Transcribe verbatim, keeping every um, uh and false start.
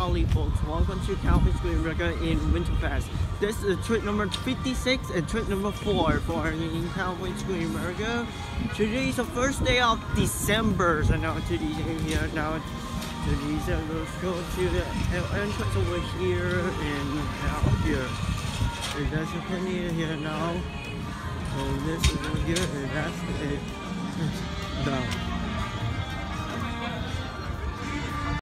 howdy folks, welcome to Calvin's Green Burger in Winterfest. This is trip number fifty-six and trip number four for in Calvin's Green Burger. Today is the first day of December, so now today's in here now. Today's uh, let's go to the entrance over here and out here. And that's plenty in here now. And this is over here and that's it. Down.